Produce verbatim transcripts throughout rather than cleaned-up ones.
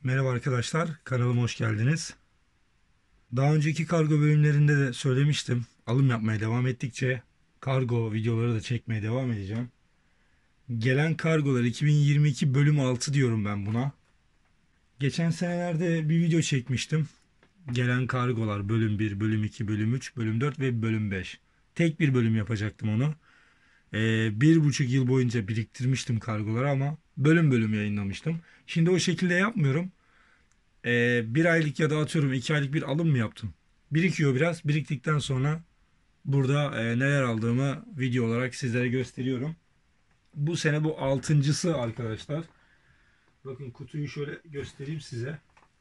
Merhaba arkadaşlar, kanalıma hoş geldiniz. Daha önceki kargo bölümlerinde de söylemiştim. Alım yapmaya devam ettikçe kargo videoları da çekmeye devam edeceğim. Gelen kargolar iki bin yirmi iki bölüm altı diyorum ben buna. Geçen senelerde bir video çekmiştim. Gelen kargolar bölüm bir, bölüm iki, bölüm üç, bölüm dört ve bölüm beş. Tek bir bölüm yapacaktım onu. Ee, bir buçuk yıl boyunca biriktirmiştim kargoları ama bölüm bölüm yayınlamıştım. Şimdi o şekilde yapmıyorum. Ee, bir aylık ya da atıyorum iki aylık bir alım mı yaptım? Birikiyor biraz. Biriktikten sonra burada e, neler aldığımı video olarak sizlere gösteriyorum. Bu sene bu altıncısı arkadaşlar. Bakın kutuyu şöyle göstereyim size.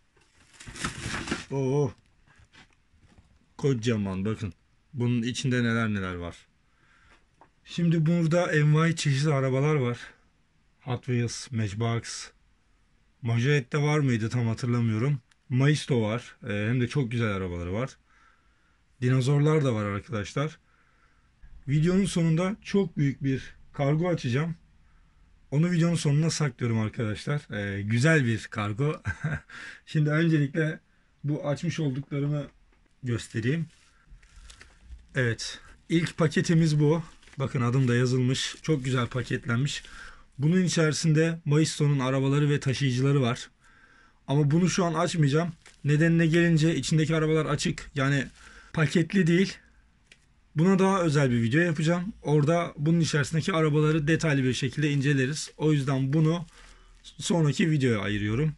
Oo, kocaman bakın. Bunun içinde neler neler var. Şimdi burada envai çeşitli arabalar var. Hot Wheels, Matchbox. Majoret'te var mıydı tam hatırlamıyorum. Maisto var. Ee, hem de çok güzel arabaları var. Dinozorlar da var arkadaşlar. Videonun sonunda çok büyük bir kargo açacağım. Onu videonun sonuna saklıyorum arkadaşlar. Ee, güzel bir kargo. Şimdi öncelikle bu açmış olduklarımı göstereyim. Evet. İlk paketimiz bu. Bakın adım da yazılmış. Çok güzel paketlenmiş. Bunun içerisinde Maisto'nun arabaları ve taşıyıcıları var. Ama bunu şu an açmayacağım. Nedenine gelince içindeki arabalar açık. Yani paketli değil. Buna daha özel bir video yapacağım. Orada bunun içerisindeki arabaları detaylı bir şekilde inceleriz. O yüzden bunu sonraki videoya ayırıyorum.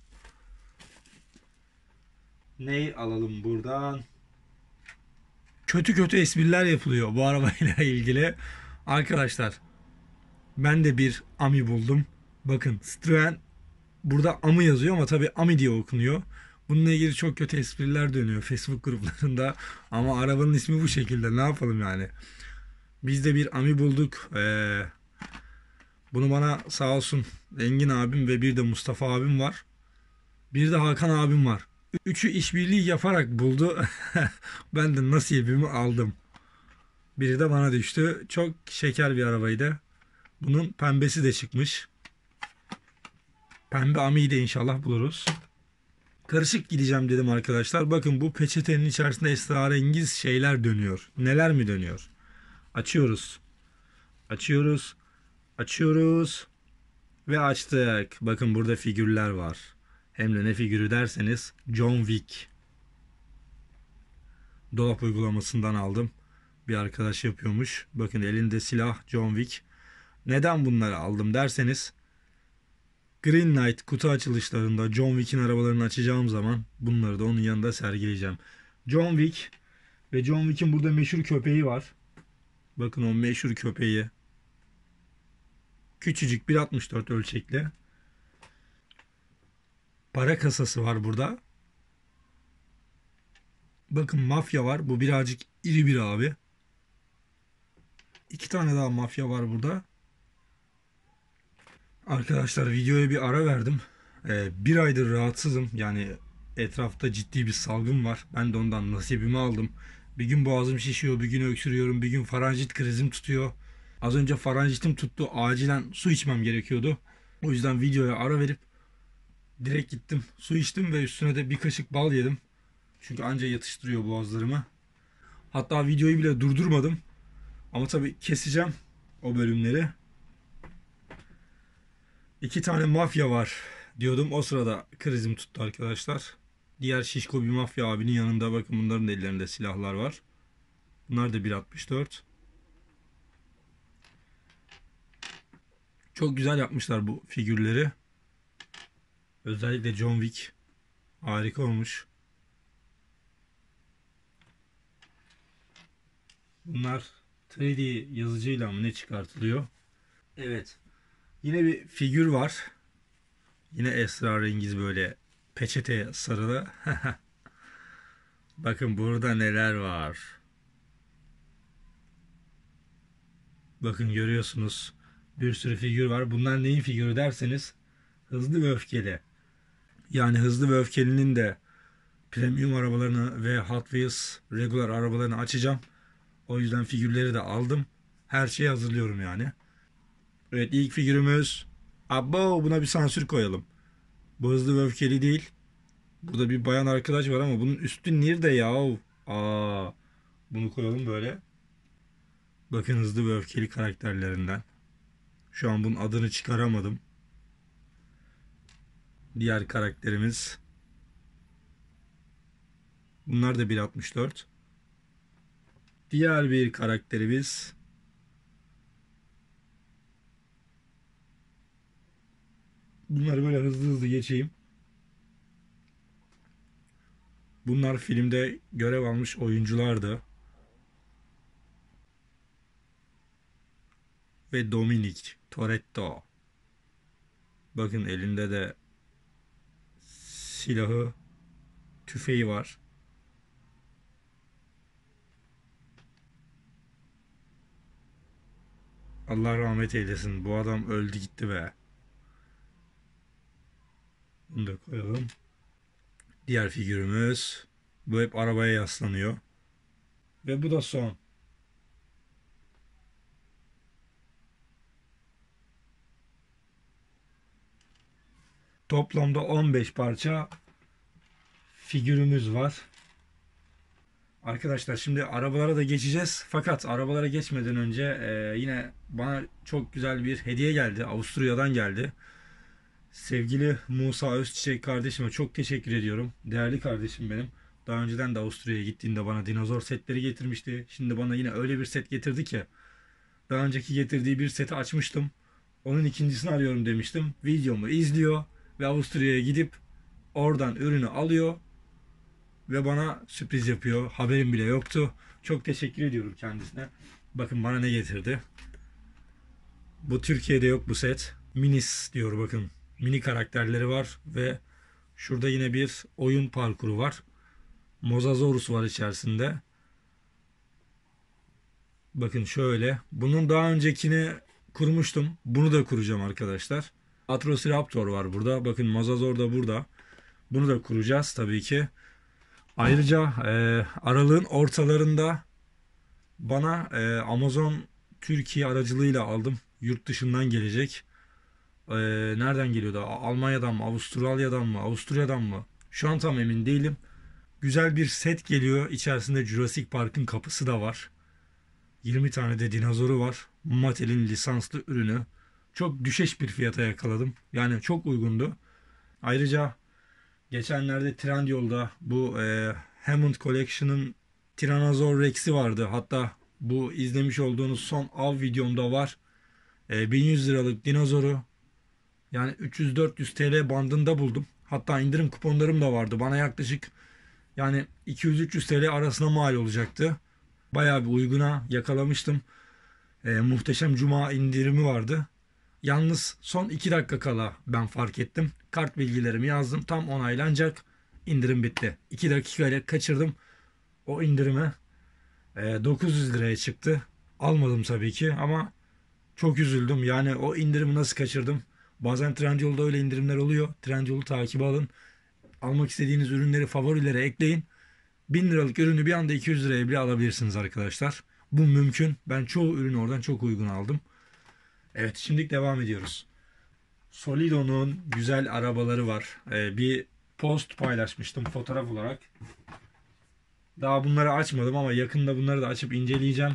Neyi alalım buradan? Kötü kötü espriler yapılıyor bu arabayla ilgili. Arkadaşlar ben de bir Ami buldum. Bakın Citroen burada Ami yazıyor ama tabii Ami diye okunuyor. Bununla ilgili çok kötü espriler dönüyor Facebook gruplarında. Ama arabanın ismi bu şekilde. Ne yapalım yani? Biz de bir Ami bulduk. Ee, bunu bana sağ olsun Engin abim ve bir de Mustafa abim var. Bir de Hakan abim var. Üçü işbirliği yaparak buldu. Ben de nasibimi aldım. Biri de bana düştü. Çok şeker bir arabaydı. Bunun pembesi de çıkmış. Pembe Ami'yi de inşallah buluruz. Karışık gideceğim dedim arkadaşlar. Bakın bu peçetenin içerisinde esrarengiz şeyler dönüyor. Neler mi dönüyor? Açıyoruz. Açıyoruz. Açıyoruz. Ve açtık. Bakın burada figürler var. Hem de ne figürü derseniz John Wick. Dolap uygulamasından aldım. Bir arkadaş yapıyormuş. Bakın elinde silah John Wick. Neden bunları aldım derseniz Green Knight kutu açılışlarında John Wick'in arabalarını açacağım zaman bunları da onun yanında sergileyeceğim. John Wick ve John Wick'in burada meşhur köpeği var. Bakın o meşhur köpeği. Küçücük bir altmış dört ölçekli. Para kasası var burada. Bakın mafya var. Bu birazcık iri bir abi. İki tane daha mafya var burada. Arkadaşlar videoya bir ara verdim. Ee, bir aydır rahatsızım. Yani etrafta ciddi bir salgın var. Ben de ondan nasibimi aldım. Bir gün boğazım şişiyor, bir gün öksürüyorum, bir gün faranjit krizim tutuyor. Az önce faranjitim tuttu. Acilen su içmem gerekiyordu. O yüzden videoya ara verip direkt gittim. Su içtim ve üstüne de bir kaşık bal yedim. Çünkü anca yatıştırıyor boğazlarımı. Hatta videoyu bile durdurmadım. Ama tabii keseceğim o bölümleri. İki tane mafya var diyordum. O sırada krizim tuttu arkadaşlar. Diğer şişko bir mafya abinin yanında bakın bunların da ellerinde silahlar var. Bunlar da bir altmış dört. Çok güzel yapmışlar bu figürleri. Özellikle John Wick. Harika olmuş. Bunlar üç D yazıcıyla mı ne çıkartılıyor? Evet. Yine bir figür var. Yine esrarengiz böyle peçeteye sarılı. Bakın burada neler var. Bakın görüyorsunuz. Bir sürü figür var. Bunlar neyin figürü derseniz Hızlı ve Öfkeli. Yani Hızlı ve Öfkeli'nin de premium arabalarını ve Hot Wheels regular arabalarını açacağım. O yüzden figürleri de aldım. Her şeyi hazırlıyorum yani. Evet ilk figürümüz. Abo buna bir sansür koyalım. Bu Hızlı ve Öfkeli değil. Burada bir bayan arkadaş var ama bunun üstü nerede ya? Aa, bunu koyalım böyle. Bakın, hızlı ve öfkeli karakterlerinden. Şu an bunun adını çıkaramadım. Diğer karakterimiz. Bunlar da bir altmış dört. Diğer bir karakterimiz. Bunları böyle hızlı hızlı geçeyim. Bunlar filmde görev almış oyunculardı. Ve Dominic Toretto. Bakın, elinde de silahı, tüfeği var. Allah rahmet eylesin. Bu adam öldü gitti be. Bunu da koyalım. Diğer figürümüz. Bu hep arabaya yaslanıyor. Ve bu da son. Toplamda on beş parça figürümüz var. Arkadaşlar, şimdi arabalara da geçeceğiz. Fakat arabalara geçmeden önce e, yine bana çok güzel bir hediye geldi. Avusturya'dan geldi. Sevgili Musa Özçiçek kardeşime çok teşekkür ediyorum. Değerli kardeşim benim. Daha önceden de Avusturya'ya gittiğinde bana dinozor setleri getirmişti. Şimdi bana yine öyle bir set getirdi ki. Daha önceki getirdiği bir seti açmıştım. Onun ikincisini arıyorum demiştim. Videomu izliyor ve Avusturya'ya gidip oradan ürünü alıyor ve bana sürpriz yapıyor. Haberim bile yoktu. Çok teşekkür ediyorum kendisine. Bakın bana ne getirdi. Bu Türkiye'de yok bu set. Minis diyor bakın. Mini karakterleri var ve şurada yine bir oyun parkuru var. Mosasaurus var içerisinde. Bakın şöyle. Bunun daha öncekini kurmuştum. Bunu da kuracağım arkadaşlar. Atrociraptor var burada. Bakın Mosasaur da burada. Bunu da kuracağız tabii ki. Ayrıca e, aralığın ortalarında bana e, Amazon Türkiye aracılığıyla aldım. Yurt dışından gelecek. E, nereden geliyordu? Almanya'dan mı? Avustralya'dan mı? Avusturya'dan mı? Şu an tam emin değilim. Güzel bir set geliyor. İçerisinde Jurassic Park'ın kapısı da var. yirmi tane de dinozoru var. Mattel'in lisanslı ürünü. Çok düşeş bir fiyata yakaladım. Yani çok uygundu. Ayrıca geçenlerde Trendyol'da bu e, Hammond Collection'ın Tyrannosaur Rex'i vardı. Hatta bu izlemiş olduğunuz son av videomda var. E, bin yüz liralık dinozoru yani üç yüz dört yüz T L bandında buldum. Hatta indirim kuponlarım da vardı. Bana yaklaşık yani iki yüz üç yüz T L arasına mal olacaktı. Bayağı bir uyguna yakalamıştım. E, muhteşem Cuma indirimi vardı. Yalnız son iki dakika kala ben fark ettim. Kart bilgilerimi yazdım. Tam onaylanacak. İndirim bitti. iki dakika ile kaçırdım o indirime. E, dokuz yüz liraya çıktı. Almadım tabii ki ama çok üzüldüm. Yani o indirimi nasıl kaçırdım? Bazen Trendyol'da öyle indirimler oluyor. Trendyol'u takibe alın. Almak istediğiniz ürünleri favorilere ekleyin. bin liralık ürünü bir anda iki yüz liraya bile alabilirsiniz arkadaşlar. Bu mümkün. Ben çoğu ürünü oradan çok uygun aldım. Evet, şimdi devam ediyoruz. Solido'nun güzel arabaları var. Ee, bir post paylaşmıştım fotoğraf olarak. Daha bunları açmadım ama yakında bunları da açıp inceleyeceğim.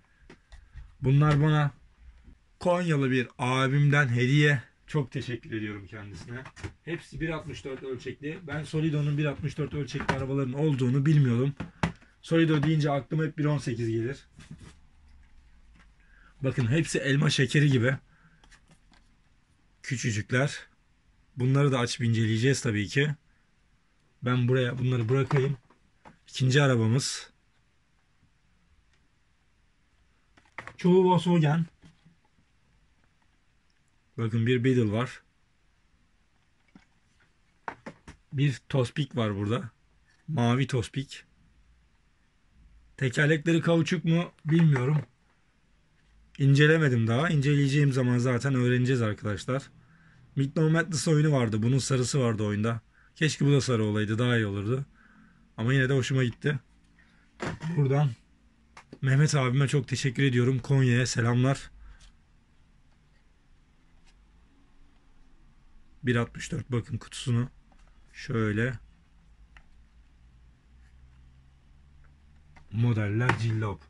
Bunlar bana Konyalı bir abimden hediye. Çok teşekkür ediyorum kendisine. Hepsi bir altmış dört ölçekli. Ben Solido'nun bir altmış dört ölçekli arabaların olduğunu bilmiyordum. Solido deyince aklıma hep bir on sekiz gelir. Bakın, hepsi elma şekeri gibi. Küçücükler. Bunları da açıp inceleyeceğiz tabii ki. Ben buraya bunları bırakayım. İkinci arabamız. Çoğu Volkswagen. Bakın, bir Beetle var. Bir Tospik var burada. Mavi Tospik. Tekerlekleri kauçuk mu bilmiyorum. İncelemedim daha. İnceleyeceğim zaman zaten öğreneceğiz arkadaşlar. Midnight Madness oyunu vardı. Bunun sarısı vardı oyunda. Keşke bu da sarı olaydı. Daha iyi olurdu. Ama yine de hoşuma gitti. Buradan Mehmet abime çok teşekkür ediyorum. Konya'ya selamlar. bir altmış dört bakın kutusunu. Şöyle. modeller cillop.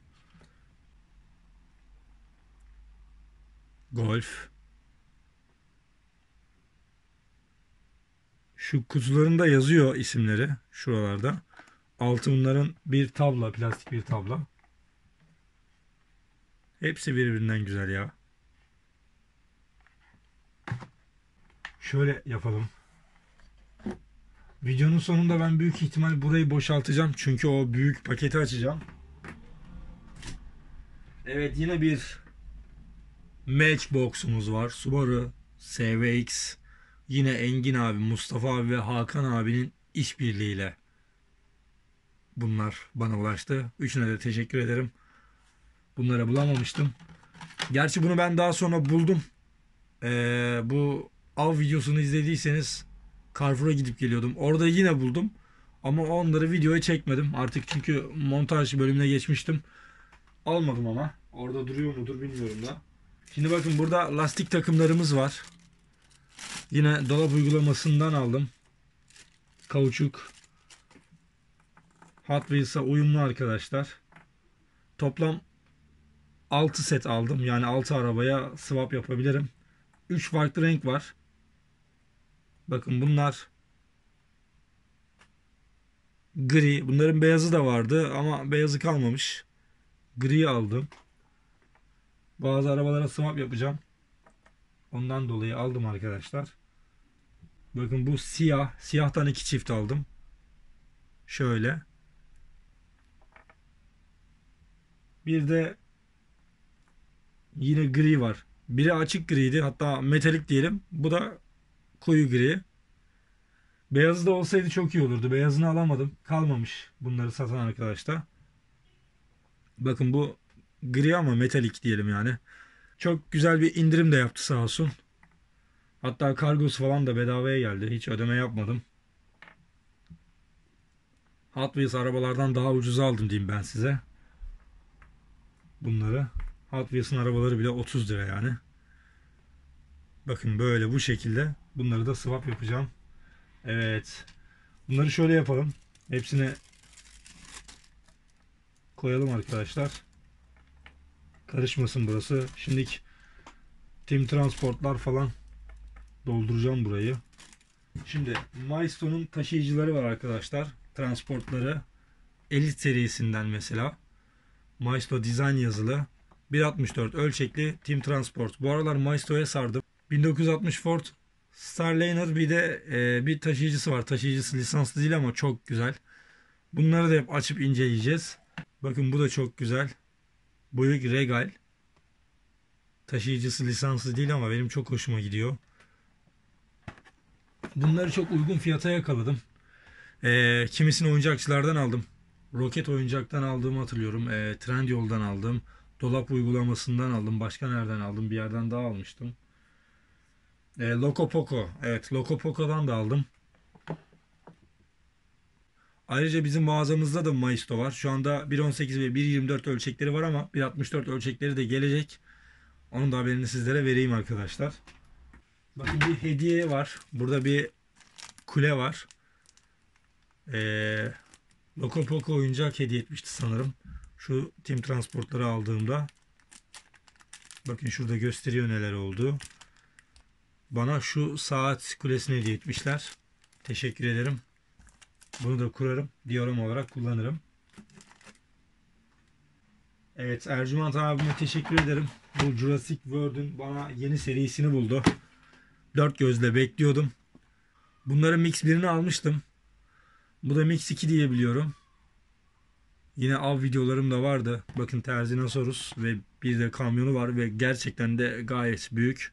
Golf. Şu kutularında yazıyor isimleri şuralarda. Altı bunların bir tabla, plastik bir tabla. Hepsi birbirinden güzel ya. Şöyle yapalım. Videonun sonunda ben büyük ihtimal burayı boşaltacağım. Çünkü o büyük paketi açacağım. Evet, yine bir Matchbox'umuz var. Subaru S V X. Yine Engin abi, Mustafa abi ve Hakan abinin işbirliğiyle bunlar bana ulaştı. Üçüne de teşekkür ederim. Bunları bulamamıştım. Gerçi bunu ben daha sonra buldum. Ee, bu av videosunu izlediyseniz Carrefour'a gidip geliyordum. Orada yine buldum. Ama onları videoya çekmedim. Artık çünkü montaj bölümüne geçmiştim. Almadım ama. Orada duruyor mudur bilmiyorum da. Şimdi bakın, burada lastik takımlarımız var. Yine dolap uygulamasından aldım. Kauçuk. Hot Wheels'a uyumlu arkadaşlar. Toplam altı set aldım. Yani altı arabaya swap yapabilirim. üç farklı renk var. Bakın bunlar gri. Bunların beyazı da vardı ama beyazı kalmamış. Gri aldım. Bazı arabalara swap yapacağım. Ondan dolayı aldım arkadaşlar. Bakın bu siyah. Siyahtan iki çift aldım. Şöyle. Bir de yine gri var. Biri açık griydi. Hatta metalik diyelim. Bu da koyu gri. Beyazı da olsaydı çok iyi olurdu. Beyazını alamadım. Kalmamış bunları satan arkadaşlar. Bakın bu gri ama metalik diyelim yani. Çok güzel bir indirim de yaptı sağ olsun. Hatta kargosu falan da bedavaya geldi. Hiç ödeme yapmadım. Hot Wheels arabalardan daha ucuza aldım diyeyim ben size. Bunları. Hot Wheels'ın arabaları bile otuz lira yani. Bakın böyle bu şekilde. Bunları da swap yapacağım. Evet. Bunları şöyle yapalım. Hepsine koyalım arkadaşlar. Karışmasın burası. Şimdiki Team Transportlar falan dolduracağım burayı. Şimdi Milestone'un taşıyıcıları var arkadaşlar. Transportları. Elite serisinden mesela. Milestone Design yazılı. bir altmış dört ölçekli Team Transport. Bu aralar Milestone'ya sardım. bin dokuz yüz altmış Ford Starliner, bir de e, bir taşıyıcısı var. Taşıyıcısı lisanslı değil ama çok güzel. Bunları da hep açıp inceleyeceğiz. Bakın bu da çok güzel. Buick Regal. Taşıyıcısı lisanslı değil ama benim çok hoşuma gidiyor. Bunları çok uygun fiyata yakaladım. E, kimisini oyuncakçılardan aldım. Roket oyuncaktan aldığımı hatırlıyorum. E, Trendyol'dan aldım. Dolap uygulamasından aldım. Başka nereden aldım? Bir yerden daha almıştım. E, Loco Poco. Evet, Loco Poco'dan da aldım. Ayrıca bizim mağazamızda da Maisto var. Şu anda bir on sekiz ve bir yirmi dört ölçekleri var ama bir altmış dört ölçekleri de gelecek. Onun da haberini sizlere vereyim arkadaşlar. Bakın bir hediye var. Burada bir kule var. Ee, Loco Poco oyuncak hediye etmişti sanırım. Şu Team Transportları aldığımda. Bakın şurada gösteriyor neler oldu. Bana şu saat kulesini hediye etmişler. Teşekkür ederim. Bunu da kurarım. Diyorum olarak kullanırım. Evet, Ercüment abime teşekkür ederim. Bu Jurassic World'ün bana yeni serisini buldu. Dört gözle bekliyordum. Bunların Mix birini almıştım. Bu da Mix iki diye biliyorum. Yine av videolarım da vardı. Bakın Terzinosaurus ve bir de kamyonu var ve gerçekten de gayet büyük.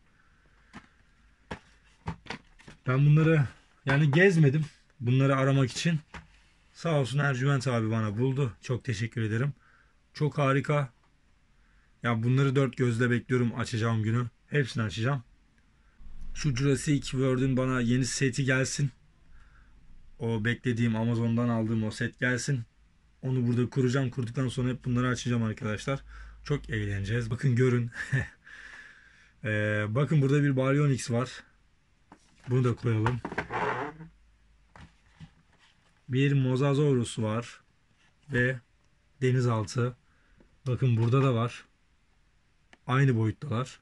Ben bunları yani gezmedim. Bunları aramak için. Sağ olsun Ercüment abi bana buldu. Çok teşekkür ederim. Çok harika. Ya bunları dört gözle bekliyorum açacağım günü. Hepsini açacağım. Şu Jurassic World'ün bana yeni seti gelsin. O beklediğim Amazon'dan aldığım o set gelsin. Onu burada kuracağım. Kurduktan sonra hep bunları açacağım arkadaşlar. Çok eğleneceğiz. Bakın görün. ee, bakın burada bir Baryonyx var. Bunu da koyalım. Bir Mosasaurus var. Ve denizaltı. Bakın burada da var. Aynı boyuttalar.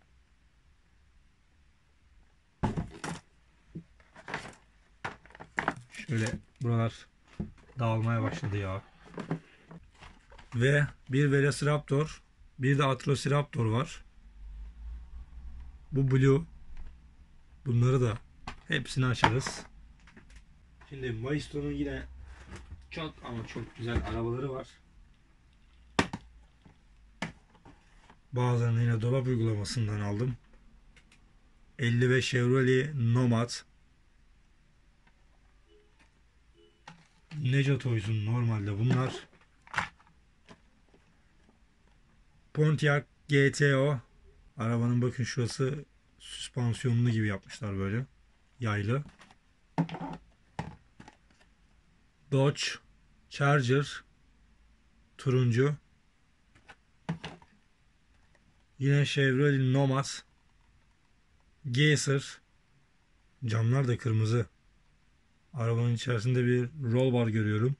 Şöyle buralar dağılmaya başladı ya. Ve bir Velociraptor, bir de Atrociraptor var. Bu Blue. Bunları da hepsini açarız. Şimdi Maisto'nun yine çok ama çok güzel arabaları var. Bazılarını yine dolap uygulamasından aldım. elli beş Chevrolet Nomad. Ninja Toys'un normalde bunlar. Pontiac G T O. Arabanın bakın şurası süspansiyonlu gibi yapmışlar böyle. Yaylı. Dodge Charger turuncu. Yine Chevrolet Nomad. Geyser. Camlar da kırmızı. Arabanın içerisinde bir roll bar görüyorum.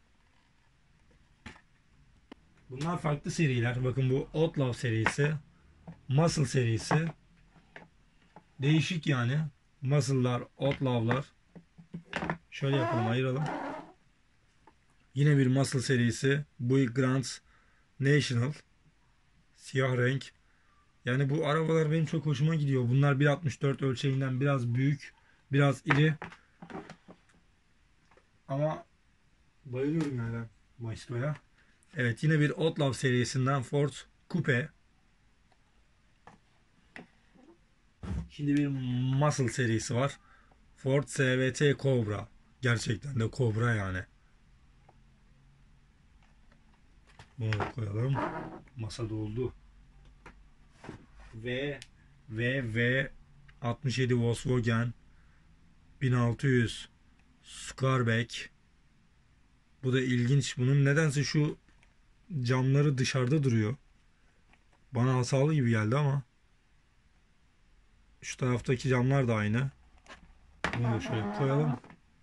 Bunlar farklı seriler. Bakın bu Outlaw serisi. Muscle serisi. Değişik yani. Muscle'lar, Outlaw'lar. Şöyle yapalım, ayıralım. Yine bir Muscle serisi. Buick Grand National. Siyah renk. Yani bu arabalar benim çok hoşuma gidiyor. Bunlar bir altmış dört ölçeğinden biraz büyük. Biraz iri. Ama bayılıyorum yani Maestro'ya. Evet, yine bir Outlaw serisinden Ford Coupe. Şimdi bir Muscle serisi var. Ford S V T Cobra. Gerçekten de Cobra yani. Bunu da koyalım. Masa doldu. Ve ve ve altmış yedi Volkswagen bin altı yüz Scarback. Bu da ilginç. Bunun nedense şu camları dışarıda duruyor. Bana hasalı gibi geldi ama şu taraftaki camlar da aynı. Bunu da şöyle koyalım.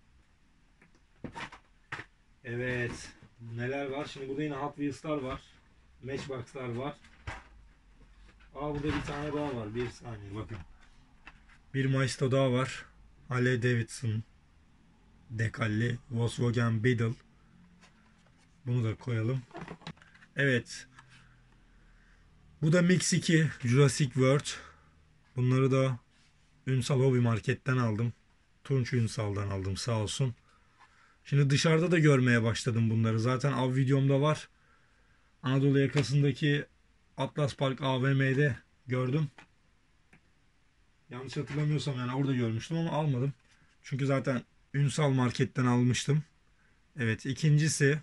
Evet. Neler var? Şimdi burada yine Hot Wheels'lar var. Matchbox'lar var. Aa, burada bir tane daha var. Bir saniye bakın. Bir Maisto daha var. Harley Davidson dekalli Volkswagen Beetle. Bunu da koyalım. Evet. Bu da Mix iki Jurassic World. Bunları da Ünsal Hobby Market'ten aldım. Tunç Ünsal'dan aldım sağ olsun. Şimdi dışarıda da görmeye başladım bunları. Zaten av videomda var. Anadolu yakasındaki Atlas Park A V M'de gördüm. Yanlış hatırlamıyorsam yani orada görmüştüm ama almadım. Çünkü zaten Ünsal Market'ten almıştım. Evet, ikincisi.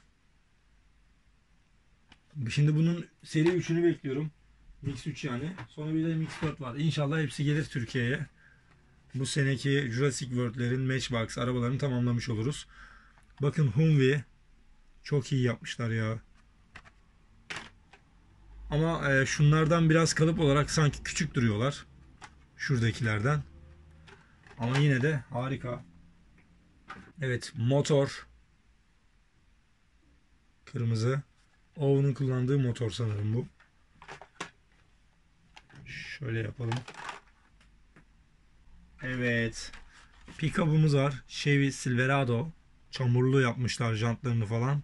Şimdi bunun seri üçünü bekliyorum. Mix üç yani. Sonra bir de Mix dört var. İnşallah hepsi gelir Türkiye'ye. Bu seneki Jurassic World'lerin Matchbox arabalarını tamamlamış oluruz. Bakın Humvee. Çok iyi yapmışlar ya. Ama e, şunlardan biraz kalıp olarak sanki küçük duruyorlar. Şuradakilerden. Ama yine de harika. Evet, motor. Kırmızı. Owen'un kullandığı motor sanırım bu. Şöyle yapalım. Evet. Pick-up'ımız var. Chevy Silverado. Çamurlu yapmışlar jantlarını falan.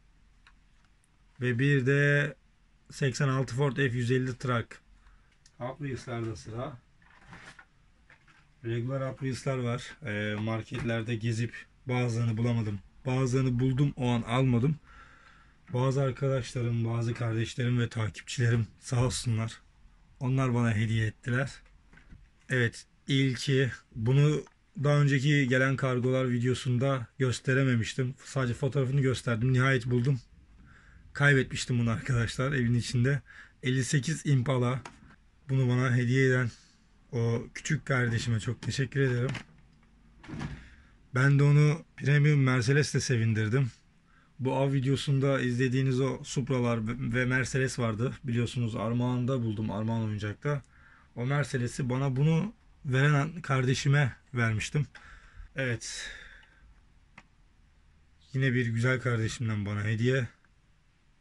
Ve bir de seksen altı Ford F yüz elli Truck. Hot Wheels'larda sıra. Regular Hot Wheels'lar var. E, marketlerde gezip bazılarını bulamadım. Bazılarını buldum, o an almadım. Bazı arkadaşlarım, bazı kardeşlerim ve takipçilerim sağ olsunlar. Onlar bana hediye ettiler. Evet, ilki bunu daha önceki gelen kargolar videosunda gösterememiştim. Sadece fotoğrafını gösterdim. Nihayet buldum. Kaybetmiştim bunu arkadaşlar evin içinde. elli sekiz Impala. Bunu bana hediye eden o küçük kardeşime çok teşekkür ederim. Ben de onu Premium Mercedes'le sevindirdim. Bu av videosunda izlediğiniz o Supra'lar ve Mercedes vardı. Biliyorsunuz Armağan'da buldum, Armağan Oyuncak'ta. O Mercedes'i bana bunu veren kardeşime vermiştim. Evet. Yine bir güzel kardeşimden bana hediye.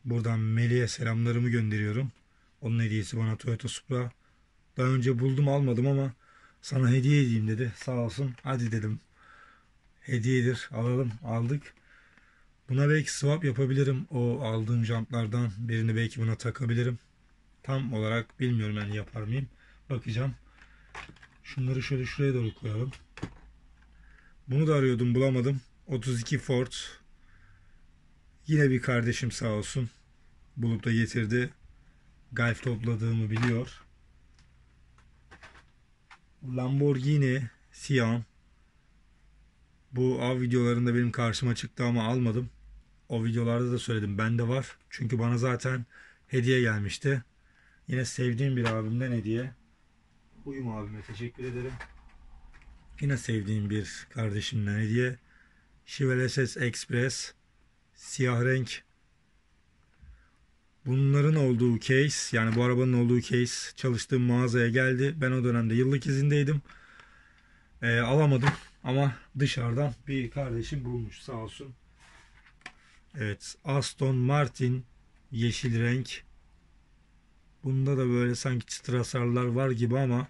Buradan Melih'e selamlarımı gönderiyorum. Onun hediyesi bana Toyota Supra. Daha önce buldum almadım ama sana hediye edeyim dedi. Sağ olsun. Hadi dedim. Hediyedir. Alalım. Aldık. Buna belki swap yapabilirim. O aldığım jantlardan birini belki buna takabilirim. Tam olarak bilmiyorum yani yapar mıyım. Bakacağım. Şunları şöyle şuraya doğru koyalım. Bunu da arıyordum bulamadım. otuz iki Ford. Yine bir kardeşim sağ olsun. Bulup da getirdi. Golf topladığımı biliyor. Lamborghini Sian. Bu av videolarında benim karşıma çıktı ama almadım. O videolarda da söyledim. Bende var. Çünkü bana zaten hediye gelmişti. Yine sevdiğim bir abimden hediye. Uyum abime teşekkür ederim. Yine sevdiğim bir kardeşimden hediye. Chevrolet S S Express. Siyah renk. Bunların olduğu case, yani bu arabanın olduğu case çalıştığım mağazaya geldi. Ben o dönemde yıllık izindeydim. E, alamadım ama dışarıdan bir kardeşim bulmuş sağ olsun. Evet, Aston Martin yeşil renk. Bunda da böyle sanki çıtır hasarlar var gibi ama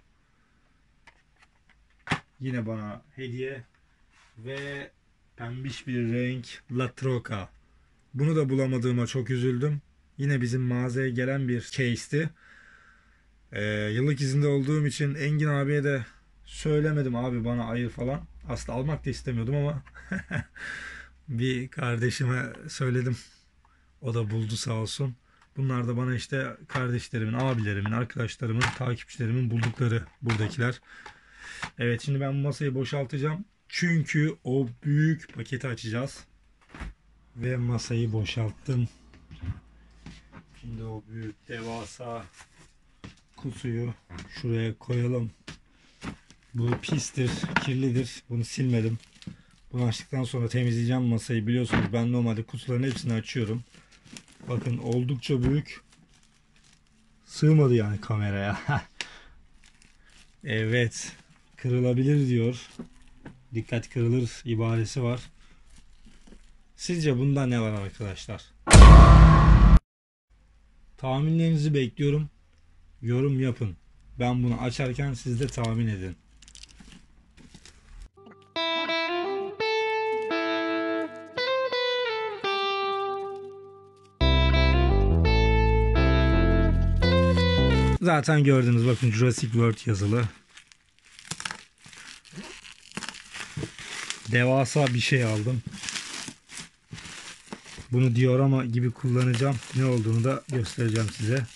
yine bana hediye ve pembiş bir renk La Troca. Bunu da bulamadığıma çok üzüldüm. Yine bizim mağazaya gelen bir case'ti. Ee, yıllık izinde olduğum için Engin abiye de söylemedim abi bana ayır falan. Aslında almak da istemiyordum ama bir kardeşime söyledim. O da buldu sağ olsun. Bunlar da bana işte kardeşlerimin, abilerimin, arkadaşlarımın, takipçilerimin buldukları buradakiler. Evet, şimdi ben bu masayı boşaltacağım. Çünkü o büyük paketi açacağız. Ve masayı boşalttım. Şimdi o büyük devasa kutuyu şuraya koyalım. Bu pistir, kirlidir. Bunu silmedim. Bunu açtıktan sonra temizleyeceğim masayı. Biliyorsunuz ben normalde kutuların hepsini açıyorum. Bakın oldukça büyük. Sığmadı yani kameraya. Evet. Kırılabilir diyor. Dikkat kırılır ibaresi var. Sizce bunda ne var arkadaşlar? Tahminlerinizi bekliyorum. Yorum yapın. Ben bunu açarken siz de tahmin edin. Zaten gördünüz, bakın Jurassic World yazılı. Devasa bir şey aldım. Bunu diorama gibi kullanacağım. Ne olduğunu da göstereceğim size.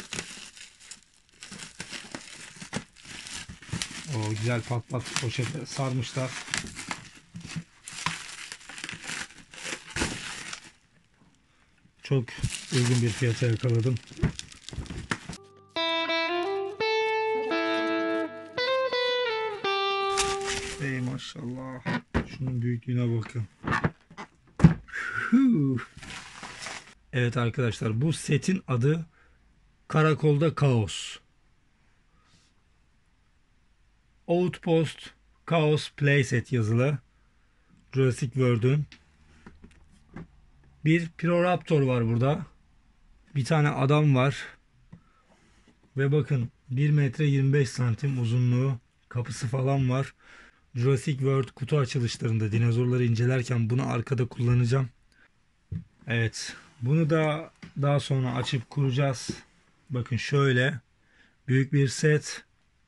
O güzel pat pat poşete sarmışlar. Çok uygun bir fiyata yakaladım. Ey maşallah. Şunun büyüklüğüne bakın. Evet arkadaşlar, bu setin adı Karakolda Kaos. Outpost Chaos Playset yazılı. Jurassic World'ün. Bir Piroraptor var burada. Bir tane adam var. Ve bakın bir metre yirmi beş santim uzunluğu. Kapısı falan var. Jurassic World kutu açılışlarında dinozorları incelerken bunu arkada kullanacağım. Evet. Bunu da daha sonra açıp kuracağız. Bakın şöyle. Büyük bir set.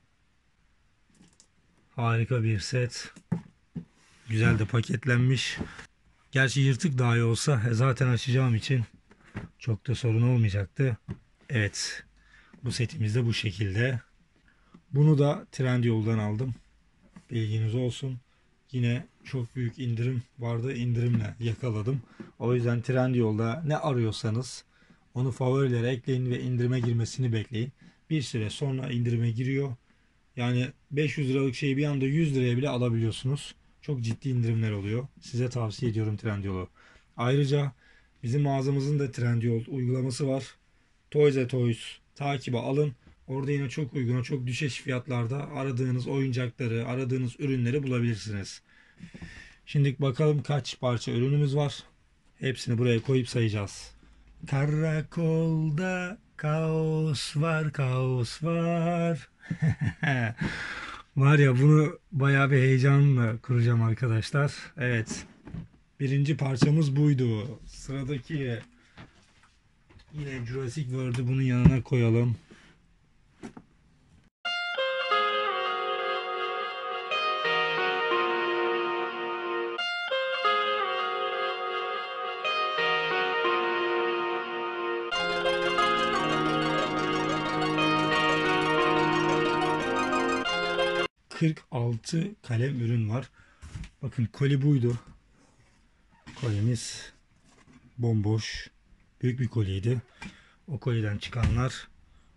Harika bir set. Güzel de paketlenmiş. Gerçi yırtık dahi olsa zaten açacağım için çok da sorun olmayacaktı. Evet. Bu setimiz de bu şekilde. Bunu da Trendyol'dan aldım. Bilginiz olsun. Yine çok büyük indirim vardı. İndirimle yakaladım. O yüzden Trendyol'da ne arıyorsanız onu favorilere ekleyin ve indirime girmesini bekleyin. Bir süre sonra indirime giriyor. Yani beş yüz liralık şeyi bir anda yüz liraya bile alabiliyorsunuz. Çok ciddi indirimler oluyor. Size tavsiye ediyorum Trendyol'u. Ayrıca bizim mağazamızın da Trendyol uygulaması var. Toys R Toys takibe alın. Orada yine çok uyguna, çok düşeş fiyatlarda aradığınız oyuncakları, aradığınız ürünleri bulabilirsiniz. Şimdi bakalım kaç parça ürünümüz var. Hepsini buraya koyup sayacağız. Karakolda kaos var, kaos var. Var ya, bunu bayağı bir heyecanla kuracağım arkadaşlar. Evet. Birinci parçamız buydu. Sıradaki yine Jurassic World'ü bunun yanına koyalım. kırk altı kalem ürün var. Bakın, koli buydu. Kolimiz bomboş. Büyük bir koliydi. O koliden çıkanlar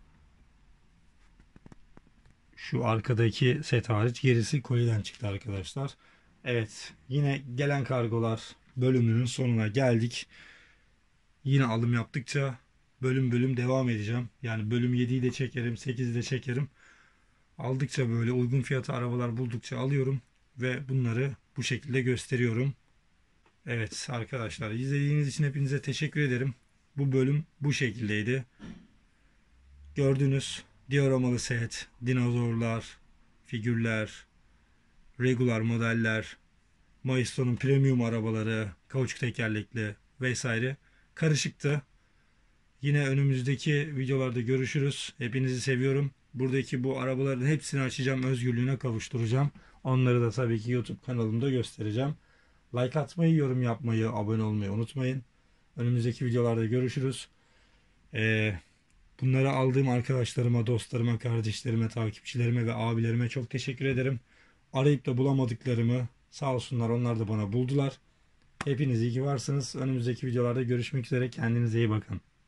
şu arkadaki set hariç, gerisi koliden çıktı arkadaşlar. Evet, yine gelen kargolar bölümünün sonuna geldik. Yine alım yaptıkça bölüm bölüm devam edeceğim. Yani bölüm yediyi de çekerim, sekizi de çekerim. Aldıkça, böyle uygun fiyata arabalar buldukça alıyorum ve bunları bu şekilde gösteriyorum. Evet arkadaşlar, izlediğiniz için hepinize teşekkür ederim. Bu bölüm bu şekildeydi. Gördünüz, dioramalı set, dinozorlar, figürler, regular modeller, Milestone'un premium arabaları, kauçuk tekerlekli vesaire, karışıktı. Yine önümüzdeki videolarda görüşürüz. Hepinizi seviyorum. Buradaki bu arabaların hepsini açacağım, özgürlüğüne kavuşturacağım. Onları da tabii ki YouTube kanalımda göstereceğim. Like atmayı, yorum yapmayı, abone olmayı unutmayın. Önümüzdeki videolarda görüşürüz. Ee, bunları aldığım arkadaşlarıma, dostlarıma, kardeşlerime, takipçilerime ve abilerime çok teşekkür ederim. Arayıp da bulamadıklarımı sağ olsunlar, onlar da bana buldular. Hepiniz iyi ki varsınız. Önümüzdeki videolarda görüşmek üzere. Kendinize iyi bakın.